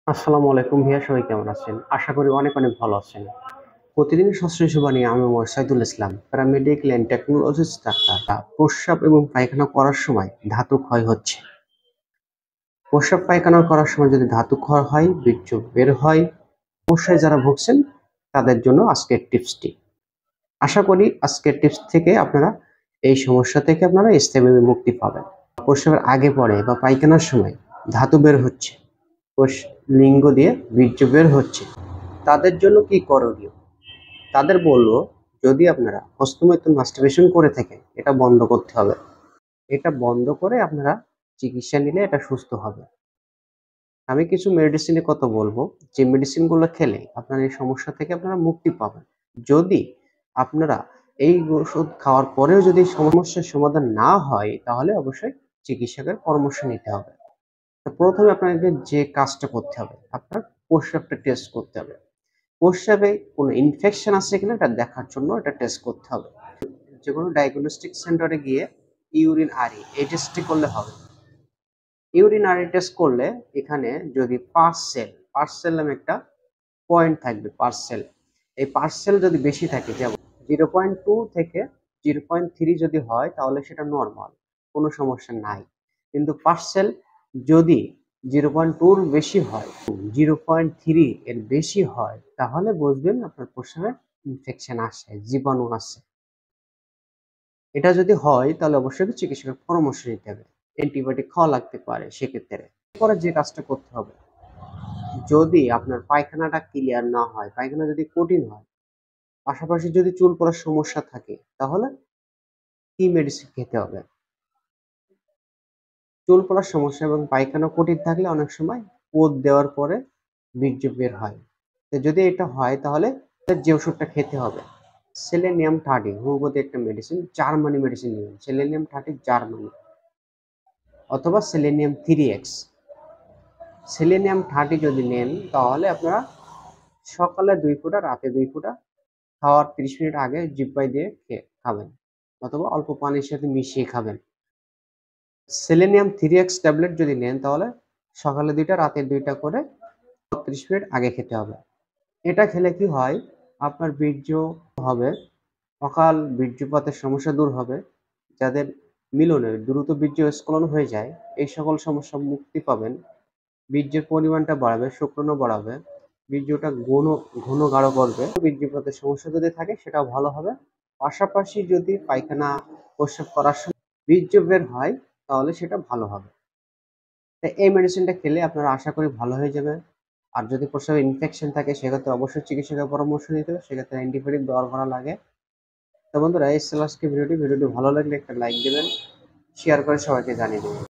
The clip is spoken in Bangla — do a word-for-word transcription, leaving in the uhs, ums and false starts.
আসসালামু আলাইকুম ভাইয়া, সবাই কেমন আছেন? আশা করি অনেক অনেক ভালো আছেন। প্রতিদিনের স্বাস্থ্য সেবা নিয়ে আমি Mohammad Saidul Islam, paramedical and technologist ডাক্তার। প্রস্রাব এবং পায়খানা করার সময় ধাতু ক্ষয় হচ্ছে। প্রস্রাব পায়খানা করার সময় যদি ধাতু ক্ষয় হয়, বীর্য বের হয়, সমস্যায় যারা ভুগছেন তাদের জন্য আজকের টিপসটি। আশা করি আজকের টিপস থেকে আপনারা এই সমস্যা থেকে আপনারা স্থায়ীভাবে মুক্তি পাবেন। প্রস্রাবের আগে পরে বা পায়খানার সময় ধাতু বের হচ্ছে, কোষ লিঙ্গ দিয়ে বীর্য বের হচ্ছে, তাদের জন্য কি করণীয়? তাদের বলবো, যদি আপনারা হস্তমৈথুন মাস্টারবেশন করে থাকেন, এটা বন্ধ করতে হবে। এটা বন্ধ করে আপনারা চিকিৎসা নিলে এটা সুস্থ হবে। আমি কিছু মেডিসিনের কথা বলবো, যে মেডিসিনগুলো খেলে আপনার এই সমস্যা থেকে আপনারা মুক্তি পাবেন। যদি আপনারা এই ওষুধ খাওয়ার পরেও যদি সমস্যার সমাধান না হয়, তাহলে অবশ্যই চিকিৎসকের পরামর্শ নিতে হবে। তো প্রথমে আপনাকে যে কাজটা করতে হবে, আপনার প্রস্রাবটা টেস্ট করতে হবে। প্রস্রাবে কোনো ইনফেকশন আছে কিনা এটা দেখার জন্য এটা টেস্ট করতে হবে। যে কোনো ডায়াগনস্টিক সেন্টারে গিয়ে ইউরিন আরি এই টেস্টটি করলে হবে। ইউরিন আরি টেস্ট করলে এখানে যদি পার্সেল পার্সেল নামে একটা পয়েন্ট থাকবে, পার্সেল। এই পার্সেল যদি বেশি থাকে, যেমন জিরো পয়েন্ট টু থেকে জিরো পয়েন্ট থ্রি যদি হয়, তাহলে সেটা নর্মাল, কোনো সমস্যা নাই। কিন্তু পার্সেল যদি জিরো পয়েন্ট টুর বেশি হয়, জিরো পয়েন্ট থ্রি এর বেশি হয়, তাহলে বুঝবেন আপনার প্রস্রাবে ইনফেকশন আসে, জীবাণু আছে। এটা যদি হয় তাহলে অবশ্যই চিকিৎসকের পরামর্শ নিতে হবে। অ্যান্টিবায়োটিক খাওয়া লাগতে পারে সেক্ষেত্রে। পরে যে কাজটা করতে হবে, যদি আপনার পায়খানাটা ক্লিয়ার না হয়, পায়খানা যদি কঠিন হয়, পাশাপাশি যদি চুল পড়ার সমস্যা থাকে, তাহলে কি মেডিসিন খেতে হবে? চুল পড়ার সমস্যা এবং পায়খানা কঠিন থাকলে অনেক সময় পোদ দেওয়ার পরে বীর্য বের হয়। তো যদি এটা হয়, তাহলে যে ওষুধটা খেতে হবে, সেলেনিয়াম থার্টি হোমিওপ্যাথি একটা মেডিসিন, জার্মানি মেডিসিন নেবেন, সেলেনিয়াম থার্টি জার্মানি, অথবা selenium three X. Selenium thirty যদি নেন, তাহলে আপনারা সকালে দুই ফোঁটা, রাতে দুই ফোঁটা, খাওয়ার ত্রিশ মিনিট আগে জিহ্বায় দিয়ে খেয়ে খাবেন, অথবা অল্প পানির সাথে মিশিয়ে খাবেন। সেলেনিয়াম থ্রি এক্স ট্যাবলেট যদি নেন, তাহলে সকালে দুইটা, রাতে দুইটা করে ত্রিশ মিনিট আগে খেতে হবে। এটা খেলে কি হয়, আপনার বীর্য হবে, অকাল বীর্যপাতের সমস্যা দূর হবে। যাদের মিলনে দ্রুত বীর্য স্খলন হয়ে যায়, এই সকল সমস্যা মুক্তি পাবেন। বীর্যের পরিমাণটা বাড়বে, শুক্রাণু বাড়াবে, বীর্যটা ঘন ঘন গাঢ় করবে। বীর্যপাতের সমস্যা যদি থাকে সেটাও ভালো হবে। পাশাপাশি যদি পায়খানা প্রস্রাব করার সময় বীর্য বের হয়, তাহলে সেটা ভালো হবে। তো এই মেডিসিনটা খেলে আপনারা আশা করি ভালো হয়ে যাবে। আর যদি প্রস্রাবে ইনফেকশন থাকে, সেক্ষেত্রে অবশ্যই চিকিৎসকের পরামর্শ নিতে হবে, সেক্ষেত্রে অ্যান্টিবায়োটিক ব্যবহার করা লাগে। তো বন্ধুরা, এই ছিল আজকে ভিডিওটি। ভিডিওটি ভালো লাগলে একটা লাইক দেবেন, শেয়ার করে সবাইকে জানিয়ে দেবেন।